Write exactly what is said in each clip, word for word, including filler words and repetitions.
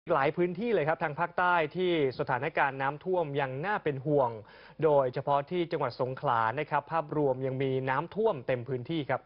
หลายพื้นที่เลยครับทางภาคใต้ที่สถานการณ์น้ำท่วมยังน่าเป็นห่วงโดยเฉพาะที่จังหวัดสงขลานะครับภาพรวมยังมีน้ำท่วมเต็มพื้นที่ครับ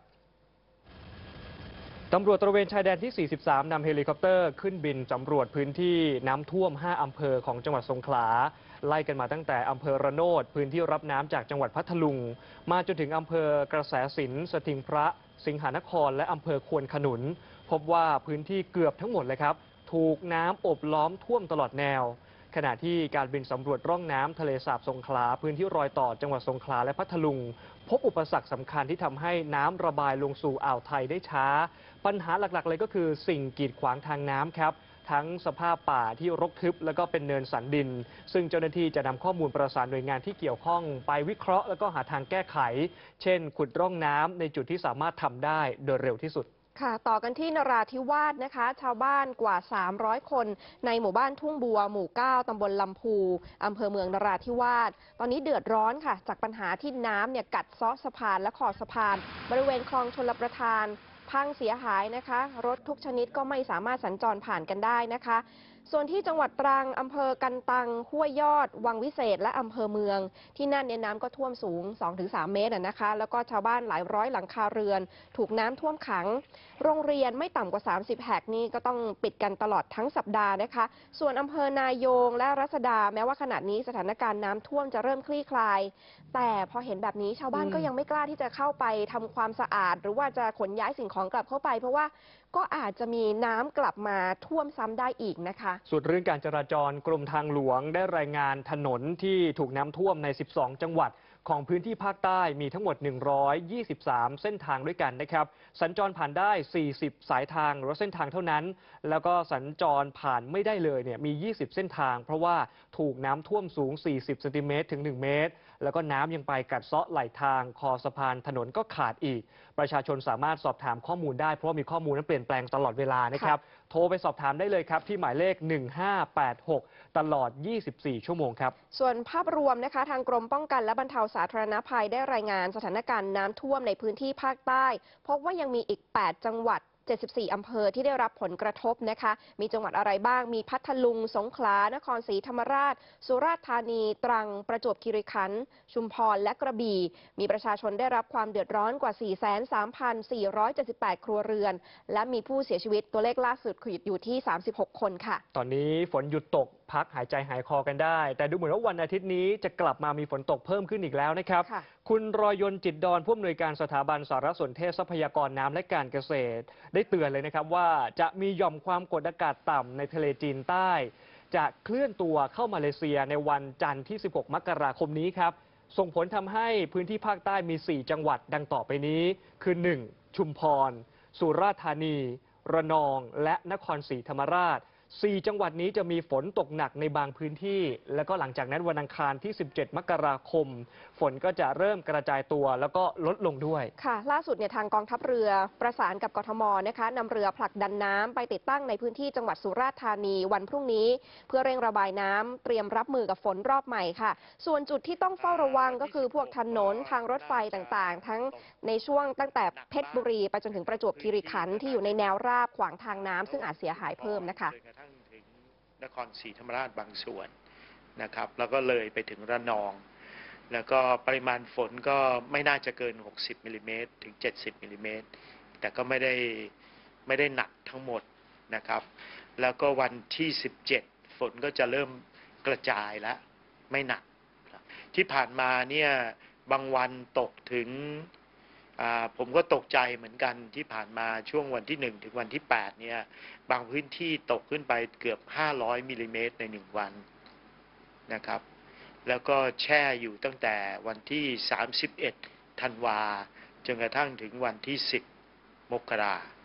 ตำรวจตระเวนชายแดนที่ สี่สิบสาม นำเฮลิคอปเตอร์ขึ้นบินสำรวจพื้นที่น้ำท่วม ห้า อำเภอของจังหวัดสงขลาไล่กันมาตั้งแต่อำเภอระโนดพื้นที่รับน้ำจากจังหวัดพัทลุงมาจนถึงอำเภอกระแสสินสถิงพระสิงหนครและอำเภอควนขนุนพบว่าพื้นที่เกือบทั้งหมดเลยครับถูกน้ำอบล้อมท่วมตลอดแนวขณะที่การบินสำรวจร่องน้ำทะเลสาบสงขลาพื้นที่รอยต่อจังหวัดสงขลาและพัทลุงพบอุปสรรคสำคัญที่ทำให้น้ำระบายลงสู่อ่าวไทยได้ช้าปัญหาหลักๆเลยก็คือสิ่งกีดขวางทางน้ำครับทั้งสภาพป่าที่รกทึบแล้วก็เป็นเนินสันดินซึ่งเจ้าหน้าที่จะนำข้อมูลประสานหน่วยงานที่เกี่ยวข้องไปวิเคราะห์แล้วก็หาทางแก้ไขเช่นขุดร่องน้ำในจุดที่สามารถทำได้โดยเร็วที่สุดค่ะต่อกันที่นราธิวาสนะคะชาวบ้านกว่า สามร้อย คนในหมู่บ้านทุ่งบัวหมู่ เก้า ตำบลลำพูอำเภอเมืองนราธิวาสตอนนี้เดือดร้อนค่ะจากปัญหาที่น้ำเนี่ยกัดเซาะสะพานและขอบสะพานบริเวณคลองชลประทานพังเสียหายนะคะรถทุกชนิดก็ไม่สามารถสัญจรผ่านกันได้นะคะส่วนที่จังหวัดตรังอำเภอกันตังห้วยยอดวังวิเศษและอำเภอเมืองที่นั่นเนี่ยน้ำก็ท่วมสูง สองถึงสาม เมตรนะคะแล้วก็ชาวบ้านหลายร้อยหลังคาเรือนถูกน้ำท่วมขังโรงเรียนไม่ต่ำกว่า สามสิบ แห่งนี้ก็ต้องปิดกันตลอดทั้งสัปดาห์นะคะส่วนอำเภอนายงและรัศดาแม้ว่าขณะนี้สถานการณ์น้ำท่วมจะเริ่มคลี่คลายแต่พอเห็นแบบนี้ชาวบ้านก็ยังไม่กล้าที่จะเข้าไปทำความสะอาดหรือว่าจะขนย้ายสิ่งของกลับเข้าไปเพราะว่าก็อาจจะมีน้ำกลับมาท่วมซ้ำได้อีกนะคะส่วนเรื่องการจราจรกรมทางหลวงได้รายงานถนนที่ถูกน้ำท่วมใน สิบสอง จังหวัดของพื้นที่ภาคใต้มีทั้งหมด หนึ่งร้อยยี่สิบสาม เส้นทางด้วยกันนะครับสัญจรผ่านได้ สี่สิบ สายทางหรือเส้นทางเท่านั้นแล้วก็สัญจรผ่านไม่ได้เลยเนี่ยมี ยี่สิบ เส้นทางเพราะว่าถูกน้ำท่วมสูง สี่สิบ เซนติเมตรถึง หนึ่ง เมตรแล้วก็น้ำยังไปกัดเซาะไหลทางคอสะพานถนนก็ขาดอีกประชาชนสามารถสอบถามข้อมูลได้เพราะว่ามีข้อมูลนั้นเปลี่ยนแปลงตลอดเวลานะครับโทรไปสอบถามได้เลยครับที่หมายเลขหนึ่งห้าแปดหกตลอดยี่สิบสี่ชั่วโมงครับส่วนภาพรวมนะคะทางกรมป้องกันและบรรเทาสาธารณภัยได้รายงานสถานการณ์น้ำท่วมในพื้นที่ภาคใต้พบว่ายังมีอีก แปด จังหวัดเจ็ดสิบสี่ อำเภอที่ได้รับผลกระทบนะคะมีจังหวัดอะไรบ้างมีพัทลุงสงขลานครศรีธรรมราชสุราษฎร์ธานีตรังประจวบคีรีขันธ์ชุมพรและกระบี่มีประชาชนได้รับความเดือดร้อนกว่า สี่แสนสามพันสี่ร้อยเจ็ดสิบแปด ครัวเรือนและมีผู้เสียชีวิตตัวเลขล่าสุดอยู่ที่สามสิบหกคนค่ะตอนนี้ฝนหยุดตกพักหายใจหายคอกันได้แต่ดูเหมือนว่าวันอาทิตย์นี้จะกลับมามีฝนตกเพิ่มขึ้นอีกแล้วนะครับคุณรอยยนต์จิตดอนผู้อำนวยการสถาบันสารสนเทศทรัพยากรน้ำและการเกษตรได้เตือนเลยนะครับว่าจะมีหย่อมความกดอากาศต่ำในทะเลจีนใต้จะเคลื่อนตัวเข้ามาเลเซียในวันจันทร์ที่ สิบหก มกราคมนี้ครับส่งผลทำให้พื้นที่ภาคใต้มี สี่ จังหวัดดังต่อไปนี้คือ หนึ่ง ชุมพรสุราษฎร์ธานีระนองและนครศรีธรรมราชสี่ จังหวัดนี้จะมีฝนตกหนักในบางพื้นที่แล้วก็หลังจากนั้นวันอังคารที่ สิบเจ็ด มกราคมฝนก็จะเริ่มกระจายตัวแล้วก็ลดลงด้วยค่ะล่าสุดเนี่ยทางกองทัพเรือประสานกับกทมนะคะนำเรือผลักดันน้ำไปติดตั้งในพื้นที่จังหวัดสุราษฎร์ธานีวันพรุ่งนี้เพื่อเร่งระบายน้ำเตรียมรับมือกับฝนรอบใหม่ค่ะส่วนจุดที่ต้องเฝ้าระวังก็คือพวกถนนทางรถไฟต่างๆทั้งในช่วงตั้งแต่เพชรบุรีไปจนถึงประจวบคีรีขันธ์ที่อยู่ในแนวราบขวางทางน้ำซึ่งอาจเสียหายเพิ่มนะคะนครศรีธรรมราชบางส่วนนะครับแล้วก็เลยไปถึงระนองแล้วก็ปริมาณฝนก็ไม่น่าจะเกินหกสิบมิลลิเมตรถึงเจ็ดสิบมิลลิเมตรแต่ก็ไม่ได้ไม่ได้หนักทั้งหมดนะครับแล้วก็วันที่สิบเจ็ดฝนก็จะเริ่มกระจายแล้วไม่หนักที่ผ่านมาเนี่ยบางวันตกถึงผมก็ตกใจเหมือนกันที่ผ่านมาช่วงวันที่หนึ่งถึงวันที่แปดเนี่ยบางพื้นที่ตกขึ้นไปเกือบห้าร้อยมิลลิเมตรในหนึ่งวันนะครับแล้วก็แช่อยู่ตั้งแต่วันที่สามสิบเอ็ดธันวาจนกระทั่งถึงวันที่สิบมกรา